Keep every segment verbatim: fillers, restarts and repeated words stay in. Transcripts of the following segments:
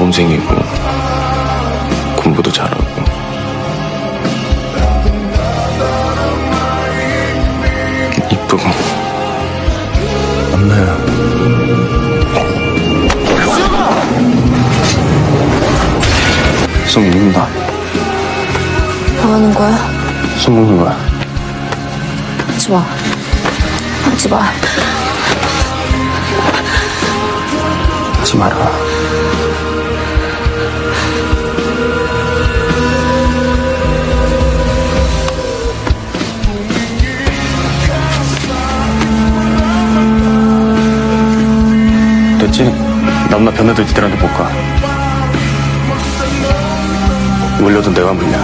여동생이고 공부도 잘하고 이쁘고 엄마야. 손 묶는다. 뭐 하는 거야? 손 묶는 거야. 하지 마. 하지 마. 하지 마라. 됐지? 남나 변해도 니들한테 못 가. 물려도 내가 물려.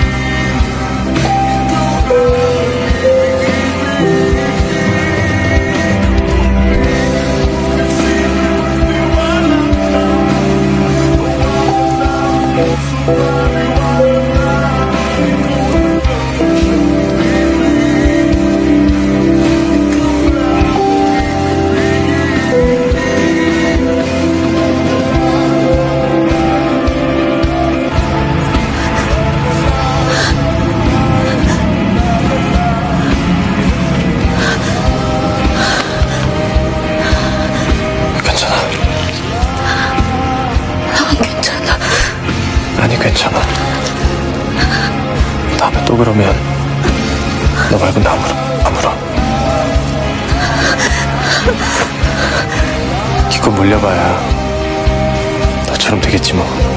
괜찮아. 괜찮아. 아니 괜찮아. 다음에 또 그러면 너 말고 나 물어. 안 물어. 기껏 물려봐야 너처럼 되겠지 뭐.